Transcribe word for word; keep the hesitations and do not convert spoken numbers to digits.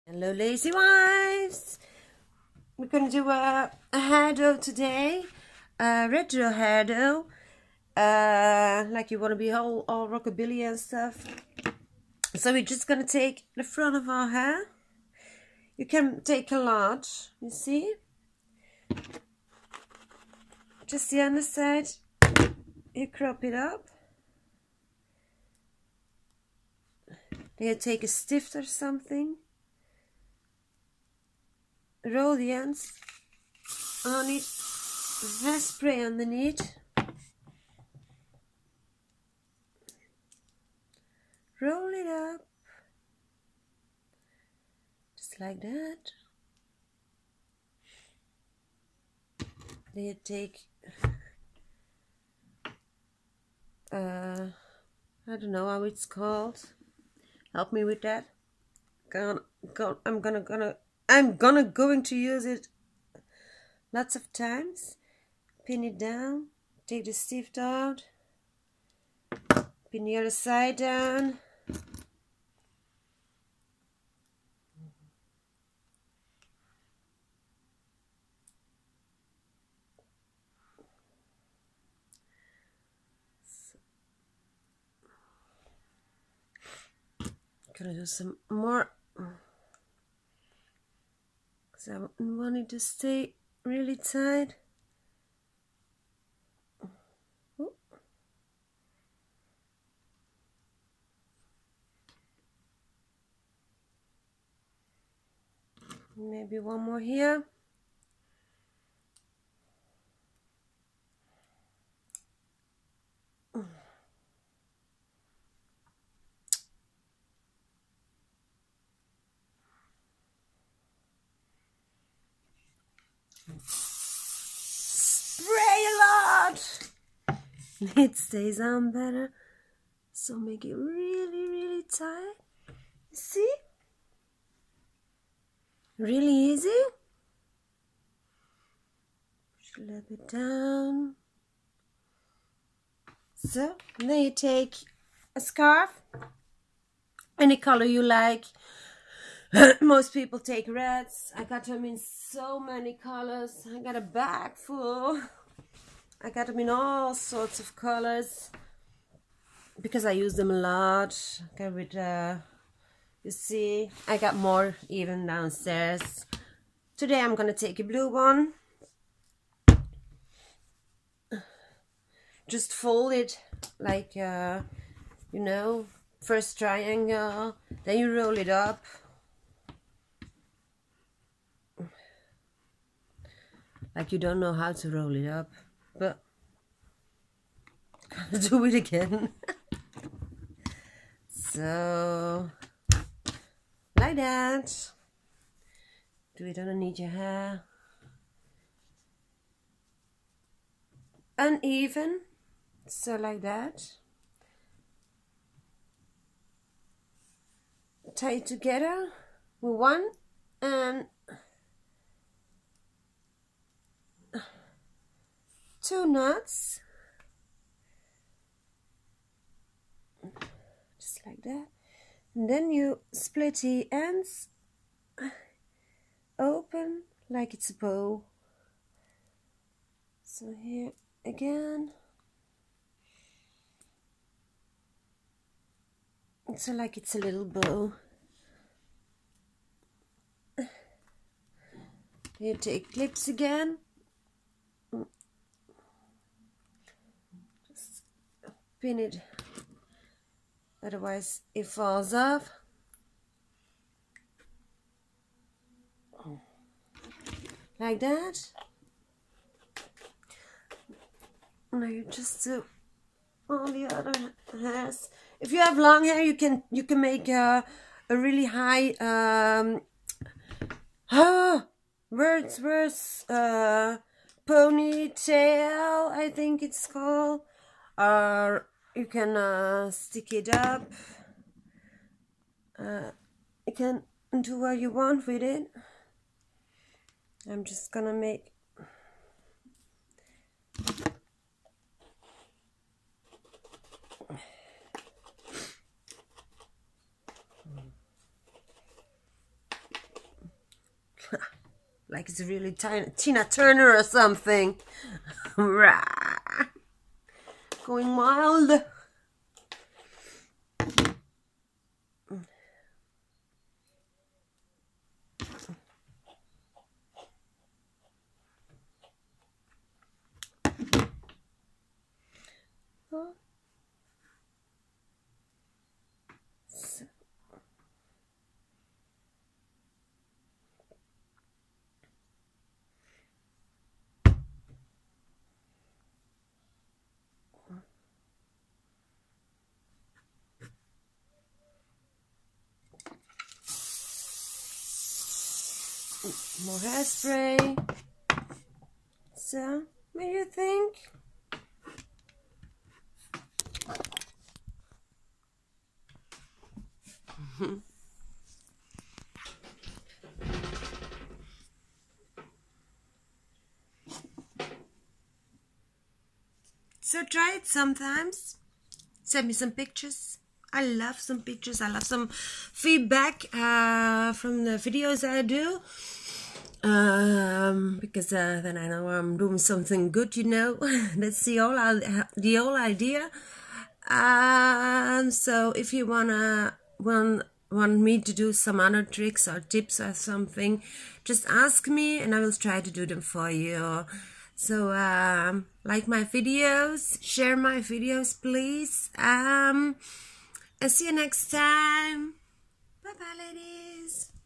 Hello lazy wives! We're gonna do a, a hairdo today, a retro hairdo, uh, like you want to be all, all rockabilly and stuff. So we're just gonna take the front of our hair. You can take a lot, you see? Just the underside, you crop it up. Then you take a stift or something. Roll the ends on it, hairspray underneath, roll it up, just like that. Then you take, uh, I don't know how it's called, help me with that. Gonna, go, I'm gonna, gonna, I'm gonna going to use it lots of times. Pin it down, take the stift out, pin the other side down. Gonna do some more because I want it to stay really tight. Ooh. Maybe one more here. Spray a lot. It stays on better. So make it really, really tight. See? Really easy. Push a little bit down. So then you take a scarf, any color you like. Most people take reds. I got them in so many colors. I got a bag full. I got them in all sorts of colors because I use them a lot. Okay, with uh, you see, I got more even downstairs. Today I'm gonna take a blue one. Just fold it like uh, you know, first triangle, then you roll it up. Like you don't know how to roll it up, but gotta do it again. So, like that. Do it underneath your hair. Uneven, so like that. Tie it together with one and two knots, just like that, and then you split the ends open like it's a bow. So here again, so like it's a little bow. You take clips again. Pin it, otherwise it falls off. Like that. Now you just do all the other hairs. If you have long hair, you can you can make a, a really high um ah, words words uh ponytail, I think it's called. Or you can uh, stick it up. Uh, you can do what you want with it. I'm just gonna make Like it's really tiny, Tina Turner or something. Going wild. So. More hairspray. So, what do you think? So try it sometimes. Send me some pictures. I love some pictures. I love some feedback uh, from the videos I do. Um, because uh, then I know I'm doing something good, you know. That's the whole, the whole idea. Um, so if you wanna want, want me to do some other tricks or tips or something, just ask me and I will try to do them for you. So um, like my videos, share my videos, please. Um, I'll see you next time. Bye bye, ladies.